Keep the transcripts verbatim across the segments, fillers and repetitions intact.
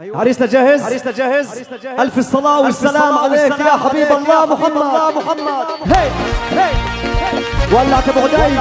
عريسنا جاهز؟ عريسنا جاهز؟ ألف الصلاة والسلام عليك يا حبيب الله محمد. محمد هي هي ولعت بعدي.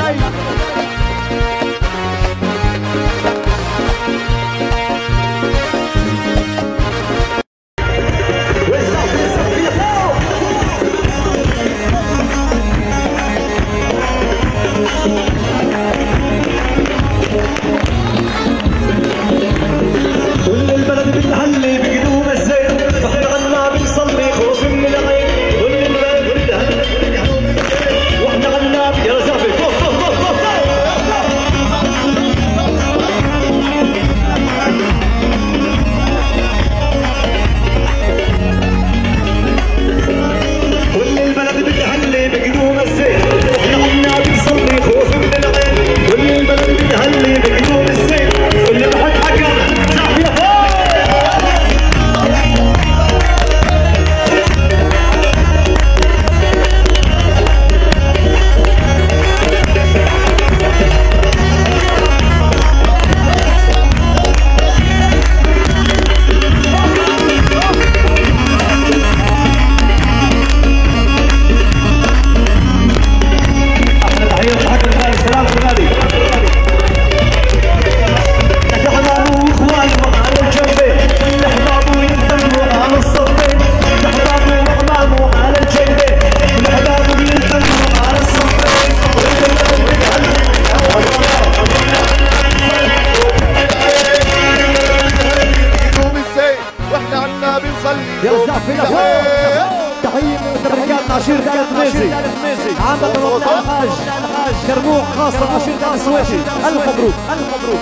عشير دالة ميزي عامل رمضان الحاج كرموح خاصة عشير دالة السويسي. ألف مبروك ألف مبروك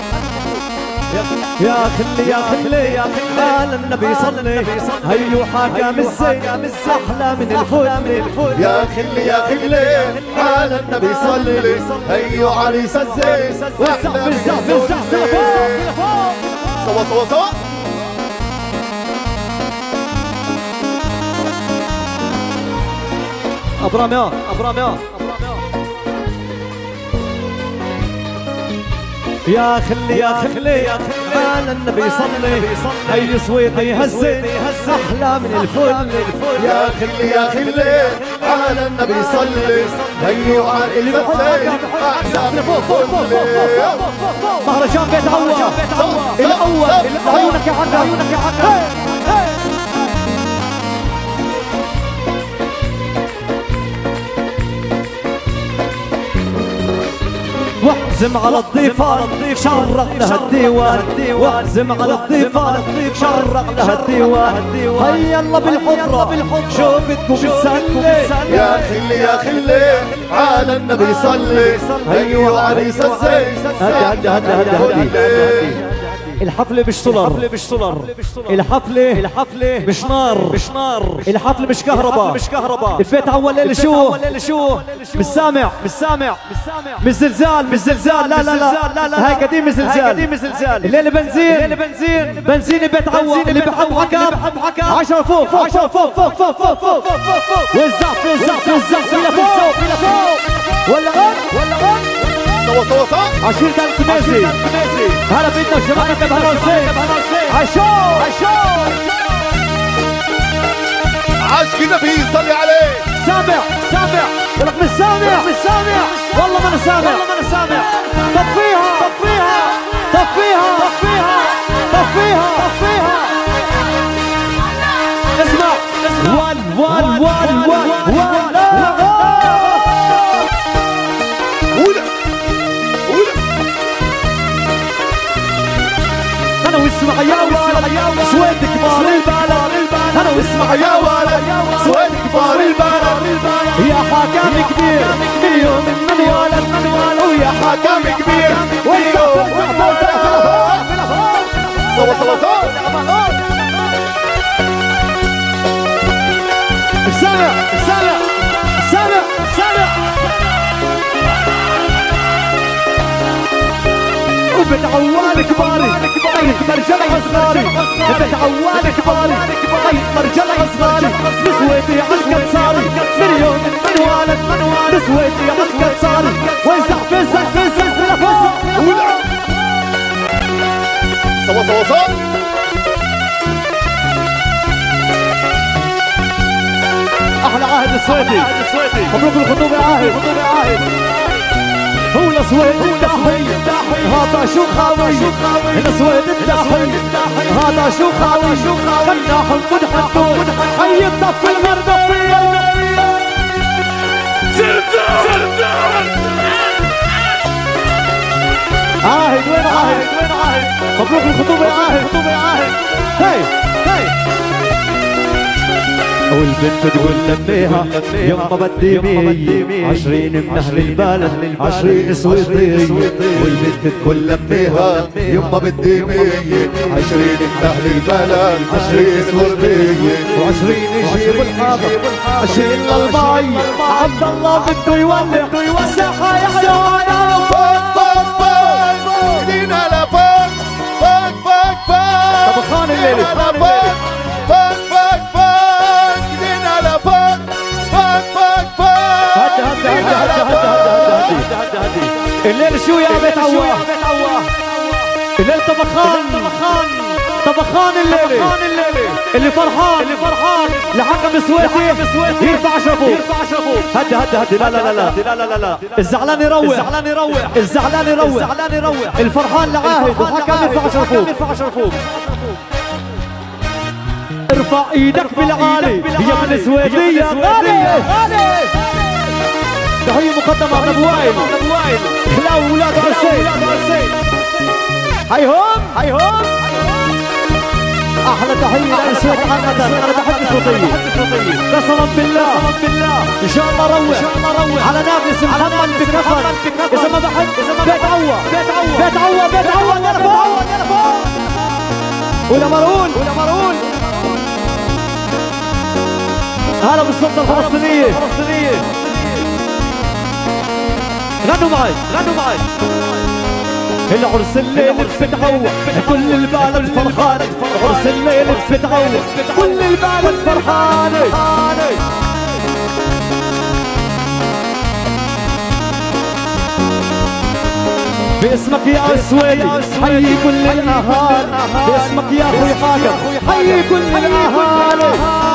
يا خلي يا خلي يا خلي على النبي صلي هيو حاكم الزين أحلى من الفل. يا خلي يا خلي على النبي صلي هيو عريس الزين وأحلى من الفل. سوا سوا سوا أبرام يا أبرام يا يا خلي يا خلي يا خلي على النبي صلي هي صويتي هزي أحلى من الفل. يا خلي يا خلي على النبي صلي هيو عريس الزين أحلى من الفل. مهرجان بيت عوا الأول عيونك يا عقل عيونك يا عقل. واحزم على الضيفان شرق لها الديوان واحزم على الضيفان شرق لها الديوان. هيا الله بالحضرة شوفتكم بالسلة. يا خلي يا خلي على النبي صلي هيو عريس الزين. هدي هدي هدي هدي الحفلة مش سولر الحفلة الحفلة مش نار مش نار الحفلة مش كهرباء مش كهرباء. البيت أول ليلة شو شو مش سامع مش سامع مش زلزال مش زلزال. لا لا لا لا هاي قديم زلزال قديم زلزال. الليلة بنزين الليلة بنزين بنزين بيت عوا اللي بحب حكم عشرة فوق فوق فوق فوق فوق فوق فوق فوق فوق والزعف والزعف والزعف إلى فوق إلى فوق ولا غد ولا غد. سوا سوا سوا عشير دالة ميزي هلا بدنا شبابنا بهالوسين عشو عشو عاش كده في صلي عليه. سامع سامع ولك مش سامع مش سامع والله ما انا سامع والله ما انا سامع. طفيها طفيها طفيها طفيها طفيها طفيها. اسمع اسمع وان وان وان وان وان أنا واسمع يا ولد سويد كبار البلد. أنا واسمع يا ولد سويد كبار البلد. يا حكام كبير مليون من ولد من ولد ويا حكام كبير مليون. سوا سوا سوا سامع سامع سامع سامع وبتعوال كباري طيب مرجل عصغاري بتعوال كباري طيب مرجل عصغاري نسويتي عسكت صاري مليون من والد من والد نسويتي عسكت صاري ويزع فزع فزع فزع سوا سوا سوا السويدي مبروك الخطوبة يا عاهد هو السويد الداحي هذا شو خاوي السويد الداحي هذا شو خاوي فلاح منحدود حي الضف الغربية عاهد وين عاهد وين عاهد مبروك الخطوبة يا عاهد خطوبة يا عاهد هاي هاي والبنت تقول لميها يما بدي مية عشرين من اهل البلد عشرين سويطية والبنت تقول لميها يما بدي مية عشرين من اهل البلد عشرين سويطية وعشرين يجيب الحاضر عشرين للمي عبد الله بده يولع ساحة يحلى فوق فوق فوق ايدينا لفوق فوق فوق فوق طبخان الليلة فوق فوق فوق فوق ايدينا لفوق فوق فوق فوق هدي هدي هدي هدي هدي هدي هدي الليل شو يا بيت عواه الليل طبخان طبخان الليلة اللي فرحان اللي فرحان لحكم سويدي يرفع شفوه هدي هدي هدي لا لا لا لا لا لا لا الزعلان يروح الزعلان يروح الزعلان يروح الزعلان يروح الفرحان لعاهد وحكم يرفع شفوه ارفع ايدك بالعالي يا من السويدية غالي تحية مقدمة على ابو وائل خلاو ولاد حسين هيهم هيهم احلى تحية للسويد عامة انا بحب الصوتية قسما بالله ان شاء الله روح على نافس محمد بكفر اذا ما بحب بيت عوا بيت عوا بيت عوا ولا مرون ولا مرون هلا بالسلطة الفلسطينية غنوا معي غنوا معي العرس الليل بتعوى كل البلد فرحانة عرس الليل بتعوى كل البلد فرحانة باسمك يا السويدي حيي كل الاهالي باسمك يا اخوي حاكم حيي كل الاهالي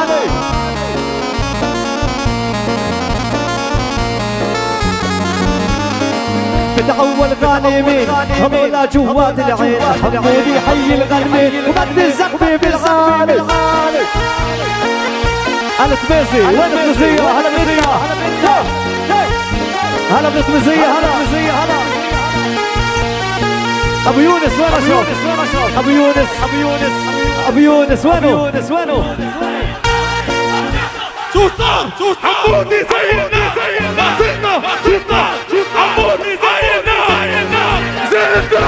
بتعول غانمين هذولا جوات العين حمودي حي الغنمين ومد الزقبي بالعالي هلا تميزي وين التميزية هلا بنتميزية هلا بنتميزية هلا بنتميزية هلا ابو يونس وين اشوف ابو يونس ابو يونس ابو يونس وينه يونس وينه شو صار شو صار حمودي سيدنا سيدنا سيدنا سيدنا حمودي سيدنا سيدنا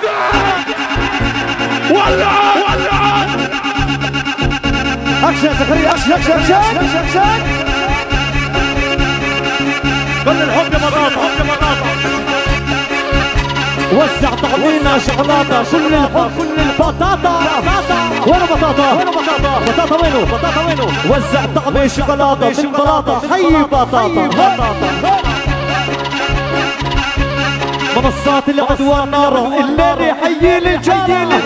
ولع ولع اكشن زكريا اكشن اكشن اكشن اكشن كل الحب يا بطاطا حب يا بطاطا وزع طعمينا شوكولاته كل الحب كل البطاطا وين بطاطا وين بطاطا بطاطا وينه بطاطا وينه وزع طعمي شوكولاته بالبلاطه حي بطاطا منصات العدوى النار الليل حي للجاله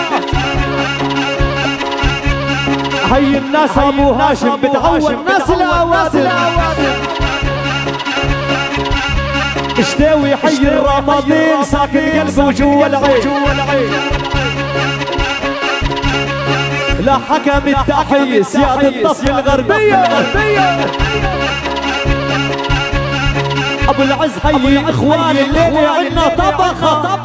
حي الناس ابو هاشم بتعوى الناس الاوادم اشتاوي حي الرمادين ساكن قلبه جوا العين لا حكم التحية سيادة الطفل الغربية ابو العز حي اخواني الليلة عنا طبخة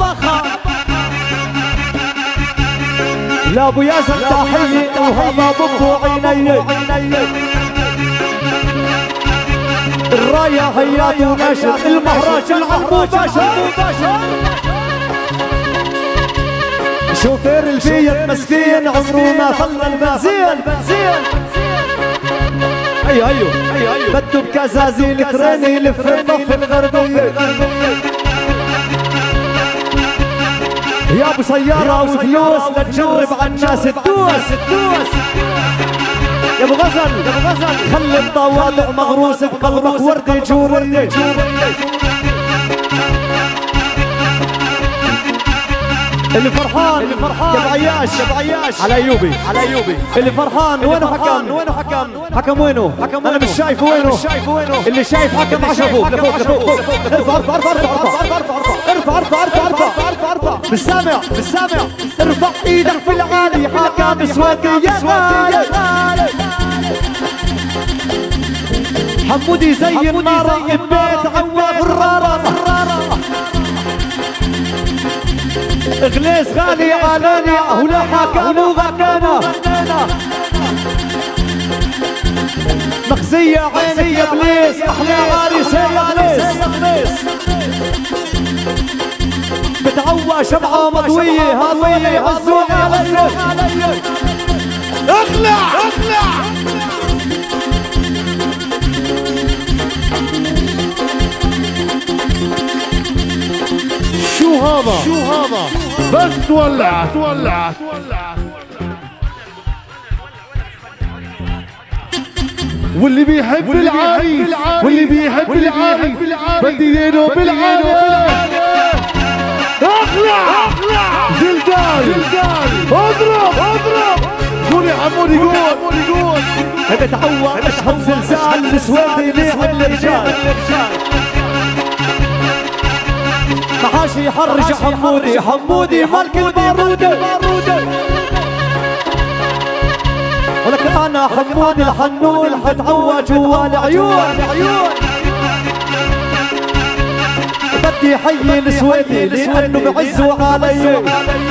لا ابو ياسر تحية وهذا بطو عيني الراية حيات وناشر المهراج العمو باشا شوفير الفيت مسكين عمره ما خلى البنزين ايوه ايوه ايوه ايوه بده بكزازيل كراني يلف الضف الغربية يا ابو سيارة وفلوس لا تجرب على الناس تدوس يا ابو غزل يا ابو غزل خلي الطوالع مغروس بقلبك وردي جوري اللي فرحان اللي فرحان يا بعياش يا بعياش على ايوبي على ايوبي اللي فرحان وينه حكم وينه حكم حكم وينه حكم انا مش شايفه وينه مش شايفه وينه اللي شايف حكم عشرة فوق لفوق لفوق ارفع ارفع ارفع ارفع ارفع ارفع ارفع ارفع ارفع ارفع بالسامع بالسامع ارفع ايدك في العالي حكم سواتي يا غالي حمودي زي النار البيت عوا غرارة غليس غالي علينا ولا حكم وغنينا مخزية عينك يا بليس احلى عريس يا غليس بتعوى شمعة مضوية هضوية هزوا علي اخلع اخلع شو هذا شو هذا بس تولع تولع واللي بيحب العريس واللي بيحب العريس بدي ايده بالعالي اخلع اخلع زلزال زلزال اضرب اضرب قول يا حمودي قول قول بتعوى مشهد زلزال السويدي ليح الرجال محاشي يحرج حمودي حمودي ملك البارودة ولك انا حمودي الحنون حتعوى جوا العيون بدي حي السويدي لانه بعزوا علي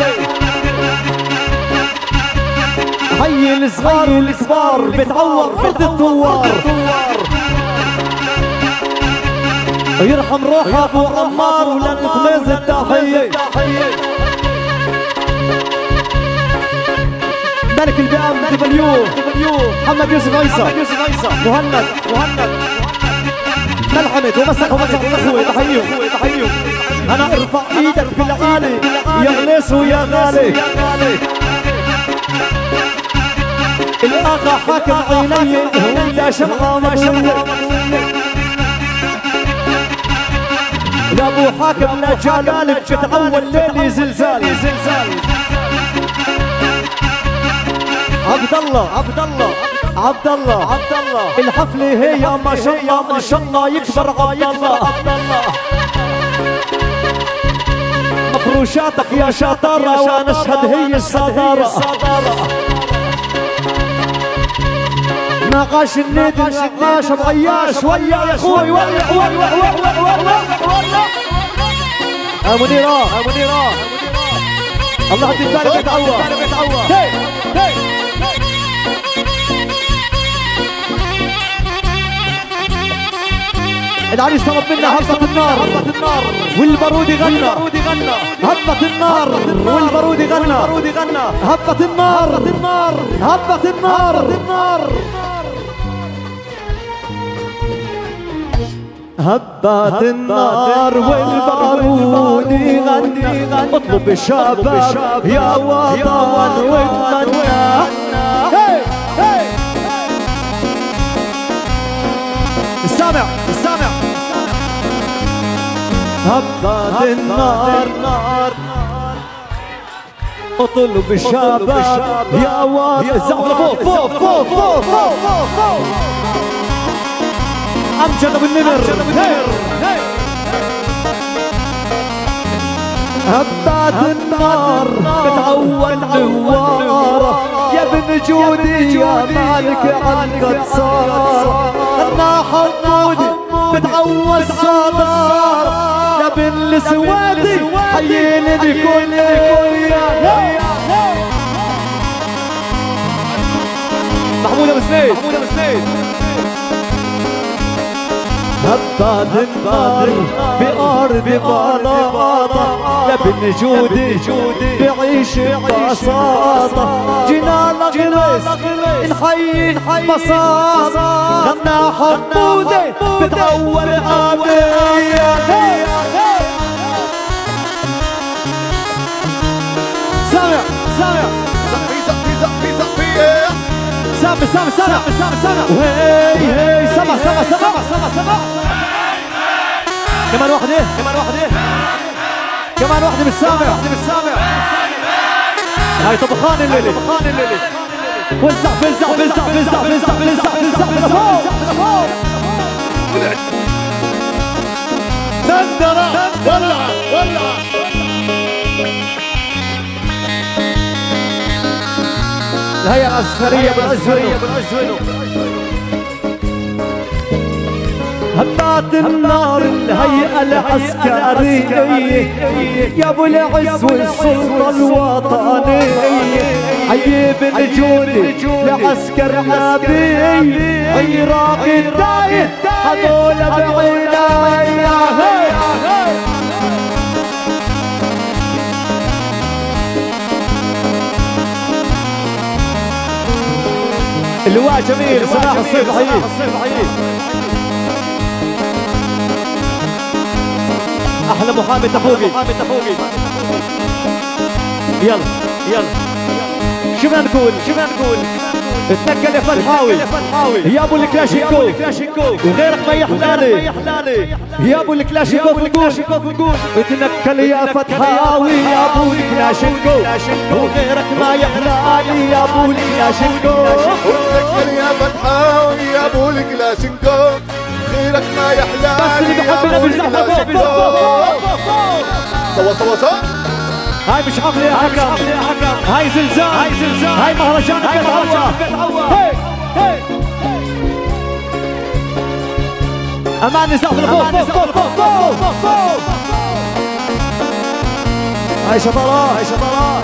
حي الصغار والكبار بتعور بنت الثوار يرحم روح ابو عمار ولن تميز التحيه ملك البيام دبليو محمد يوسف عيسى مهند مهند ملحمت ومسك ومسك ومسك بحييهم بحييهم انا ارفع ايدك في العالي يا غليس ويا غالي الاخا حاكم عيني ولا شمعة مضوية يا ابو حاكم لا جلالك بتعول ليلي زلزال عبد الله عبد الله عبد الله عبد الله الحفله هي ما شاء الله ما شاء الله يكبر عبد الله عبد الله مفروشاتك يا شطاره وانا اشهد هي الصداره نقاش النادي نقاش بعياش ويا اخوي ويا اخوي يا منيرة يا منيرة الله تبارك بتعوى العريس طلب منا هبة النار والبارودي غنى هبة النار والبارودي غنى هبة النار هبة النار هبات النار والبارودي غنى اطلب الشباب يا وطن واتمنى السامع السامع هبات النار اطلب الشباب يا وطن الزعفرة فوق فوق فوق فوق فوق أمجد أبو النمر هبات النار بتعود نوارة يا ابن جودي يا مالك عنك صار أنا حمودي بتعود صدار يا ابن السوادي حييني بكل محمود أبو سنيد محمود أبو سنيد هبات النار بأرض بلاطة يا ابن جودي بعيش ببساطة جينا لغلس نحيي بساطة غنى حمودي بتعول عامية سامع سامع سامع سامع سامع سامع سامع وهي هي سامع سامع سامع سامع سامع كمان واحدة كمان واحدة كمان واحدة بالسامع واحدة بالسامع هاي طبخان الليلة طبخان الليلة وزع وزع وزع وزع وزع وزع وزع فوق دندرة ولع ولع الهيئة العسكرية بالعزوينو بالعزوينو هبات النار الهيئة العسكرية يا ابو العز والسلطة الوطنية عيب الجود لعسكر نبي عراق الداية هذول بعينايا اللواء جميل صلاح الصيف حييك احلى محامي تفوقي محامي تفوقي يلا يلا شو بدنا نقول شو بدنا نقول اتنقل يا فتحاوي يا ابو الكلاشينكوف وغيرك ما يحلالي يا ابو الكلاشينكوف نقول اتنقل يا فتحاوي يا ابو الكلاشينكوف وغيرك ما يحلالي يا ابو الكلاشينكوف اتنقل يا فتحاوي يا ابو الكلاشينكوف غيرك ما يحلالي بس اللي بحبنا بالزحمة سوا سوا سوا هاي مش حفلة يا حكم هاي زلزال هاي زلزال هاي مهرجان بيت عوا امان نزاع فوق فوق فوق فوق هاي شطرات هاي شطرات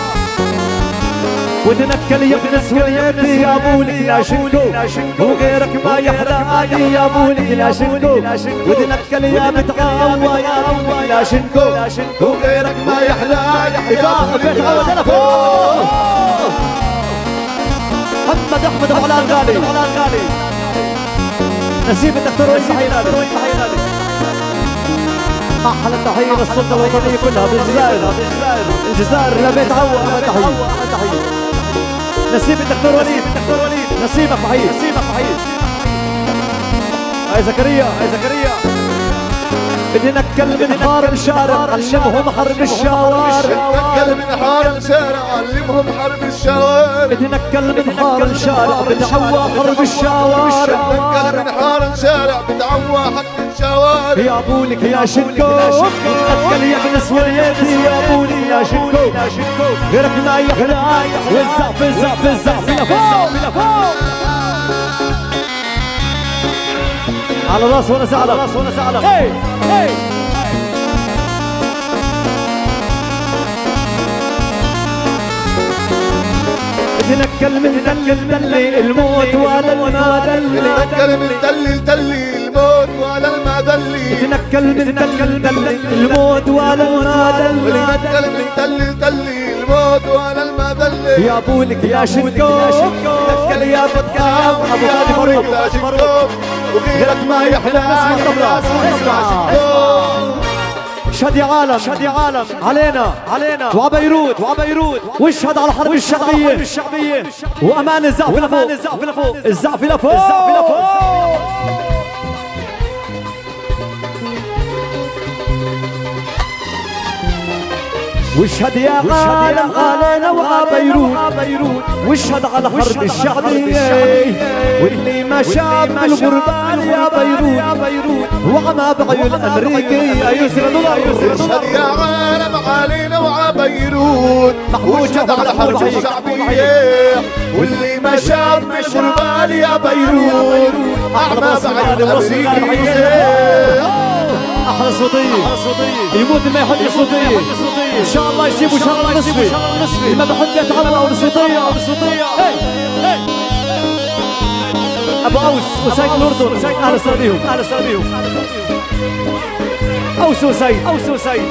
وتنكل يا ابن سويدي يا ابو الكلاشينكوف وغيرك ما يحلالي يا ابو الكلاشينكوف وتنكل يا بتعوى يا ابو الكلاشينكوف وغيرك ما يحلالي يا ابو الكلاشينكوف محمد احمد ابو علان غالي نسيب الدكتور وين حينادي احلى تحيه للسلطه الوطنيه كلها بالجزائر الجزائر لبيت عوا تحيه نسيب الدكتور وليد الدكتور وليد نسيبك وحيد نسيبك وحيد هاي زكريا هاي زكريا بدي نكل من حار الشارع علمهم حرب الشوارع نكل من حار الشارع علمهم حرب الشوارع بدي نكل من حار الشارع بتعوى حرب الشوارع نكل من حار الشارع بتعوى حق الشوارع يا ابولك يا شنكوف نكل يا ابن سويدي يا ابولي يا شنكوف غيرك ما يحلى وزع فزع فزع فينا فوق على راس وانا زعلان على راس وانا زعلان هي هي تنكل من دل دلي الموت ولا المدلي تنكل من دل دلي الموت ولا المدلي تنكل من دل دلي الموت ولا المدلي تنكل من دل دلي الموت ولا المدلي يا ابولك يا شنكوف تنكل يا فتحاوي يا ابو الكلاشينكوف وغيرك ما يحلى اسمع اسمع شهد يا عالم شهد يا عالم علينا علينا وعبيروت وعبيروت واشهد على الحرب الشعبيه الشعبيه وامان الزعف لفوق الزعف لفوق الزعف لفوق الزعف لفوق واشهد يا عالم علينا وعبيروت واشهد على حرب الشعبيه واللي ما شاف بالغربال يا بيروت وعما بعيون امريكيه يسرد الله يسرد اشهد يا عالم علينا وعبيروت واشهد على حرب الشعبيه واللي ما شاف بالغربال يا بيروت اعمى بعيون امريكيه احلى صوتيه يموت ما يحط صوتيه ان شاء الله يسيبوا شهر نصفي ما بحط يتعلق او صوتيه ابو اوس وسيد الاردن اهلا وسهلا بيهم اهلا وسهلا بيهم اوس وسيد اوس وسيد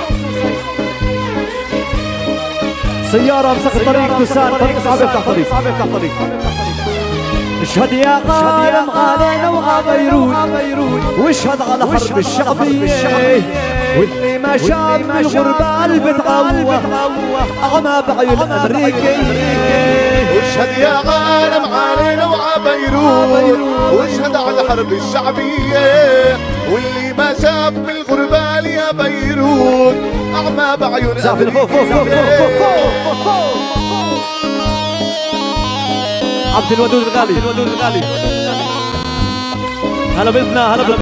سياره مسك طريق تسان طريق صعب يفتح طريق صعب يفتح طريق اشهد يا عالم علينا وعبيروت واشهد على حرب الشعبيه واللي ما شاف من الغربال بتعوى اعمى بعيون امريكيه واشهد يا عالم علينا وعبيروت واشهد على حرب الشعبيه واللي ما شاف من الغربال يا بيروت اعمى بعيون امريكيه عبد الودود الغالي. هلا بإذننا هلا